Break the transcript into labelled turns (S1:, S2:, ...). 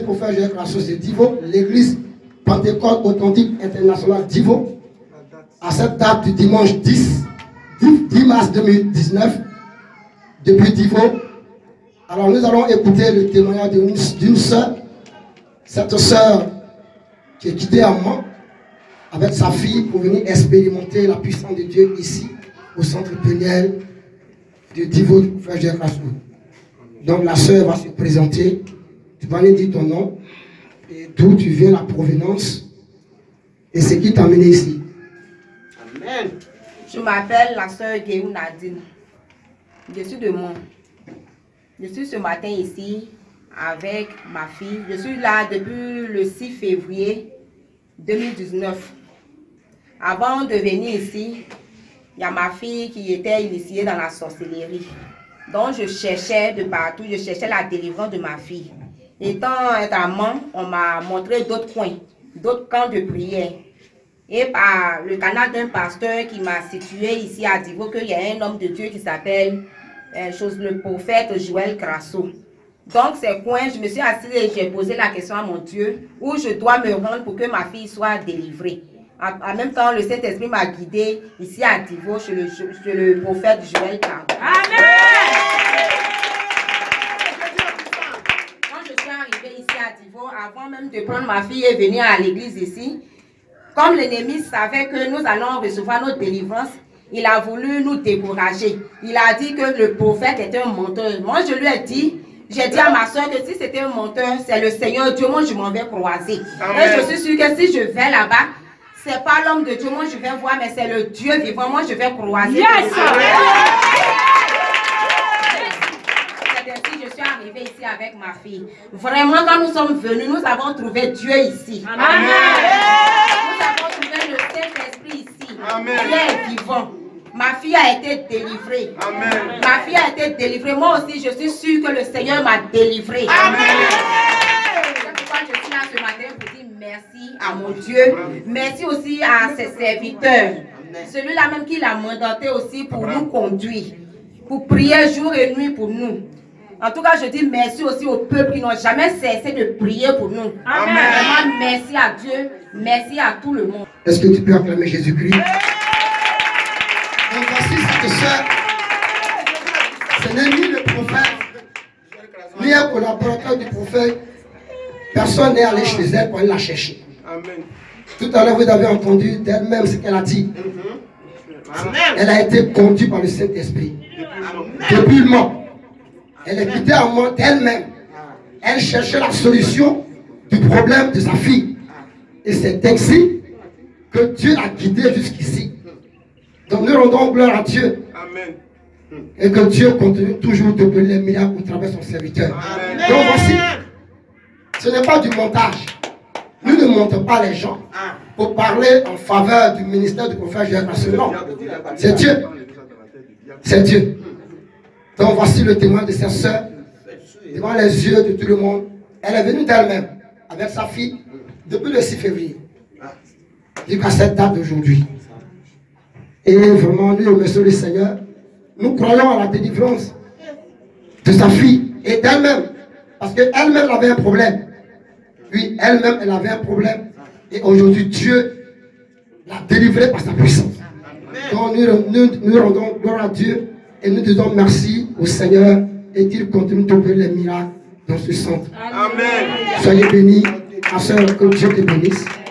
S1: du prophète Joël Crasso, c'est Divo, l'église Pentecôte authentique internationale Divo, à cette date du dimanche 10 mars 2019, depuis Divo. Alors nous allons écouter le témoignage d'une sœur, cette sœur qui est quittée à moi avec sa fille pour venir expérimenter la puissance de Dieu ici, au centre péniel de Divo du prophète Joël Crasso. Donc la sœur va se présenter, tu vas lui dire ton nom, et d'où tu viens, la provenance, et ce qui t'a amené ici.
S2: Amen. Je m'appelle la sœur Guéou Nadine. Je suis de Mont. Je suis ce matin ici avec ma fille. Je suis là depuis le 6 février 2019. Avant de venir ici, il y a ma fille qui était initiée dans la sorcellerie. Donc je cherchais de partout, je cherchais la délivrance de ma fille. Étant amant, on m'a montré d'autres coins, d'autres camps de prière. Et par le canal d'un pasteur qui m'a situé ici à Divo, qu'il y a un homme de Dieu qui s'appelle le prophète Joël Crasso. Donc ces coins, je me suis assise et j'ai posé la question à mon Dieu, où je dois me rendre pour que ma fille soit délivrée. En même temps, le Saint-Esprit m'a guidé ici à Divo chez le prophète Joël Crasso. Amen! Ici à Divo, avant même de prendre ma fille et venir à l'église ici, comme l'ennemi savait que nous allons recevoir notre délivrance, il a voulu nous décourager. Il a dit que le prophète était un menteur. Moi, je lui ai dit, j'ai dit à ma soeur que si c'était un menteur, c'est le Seigneur Dieu, moi je m'en vais croiser. Amen. Et je suis sûre que si je vais là-bas, c'est pas l'homme de Dieu, moi je vais voir, mais c'est le Dieu vivant, moi je vais croiser. Yes. Je suis arrivée ici avec ma fille. Vraiment, quand nous sommes venus, nous avons trouvé Dieu ici. Amen. Nous avons trouvé le Saint-Esprit ici. Amen. Il est vivant. Ma fille a été délivrée. Amen. Ma fille a été délivrée. Moi aussi, je suis sûre que le Seigneur m'a délivrée. Amen. C'est pourquoi je suis là ce matin pour dire merci à mon Dieu. Merci aussi à ses serviteurs. Celui-là même qui l'a mandaté aussi pour nous conduire. Pour prier jour et nuit pour nous. En tout cas, je dis merci aussi au peuple qui n'ont jamais cessé de prier pour nous. Amen. Vraiment, merci à Dieu, merci à tout le monde.
S1: Est-ce que tu peux acclamer Jésus-Christ? Donc voici cette sœur. Ce n'est ni le prophète, ni un collaborateur du prophète. Personne n'est allé chez elle pour aller la chercher. Amen. Tout à l'heure, vous avez entendu d'elle-même ce qu'elle a dit. Amen. Elle a été conduite par le Saint-Esprit. Depuis le mort. Elle est quittée à moi d'elle-même. Elle cherchait la solution du problème de sa fille. Et c'est ainsi que Dieu l'a guidée jusqu'ici. Donc nous rendons gloire à Dieu. Amen. Et que Dieu continue toujours de donner les miracles au travers de son serviteur. Amen. Donc voici, ce n'est pas du montage. Nous ne montons pas les gens pour parler en faveur du ministère du prophète Joël Crasso. Non, c'est Dieu. C'est Dieu. Donc voici le témoin de sa sœur, devant les yeux de tout le monde. Elle est venue d'elle-même, avec sa fille, depuis le 6 février, jusqu'à cette date d'aujourd'hui. Et vraiment, nous remercions le Seigneur. Nous croyons à la délivrance de sa fille et d'elle-même. Parce qu'elle-même avait un problème. Oui, elle-même, elle avait un problème. Et aujourd'hui, Dieu l'a délivrée par sa puissance. Donc nous rendons gloire à Dieu. Et nous disons merci au Seigneur et qu'il continue d'opérer les miracles dans ce centre. Amen. Soyez bénis, ma soeur, que Dieu te bénisse.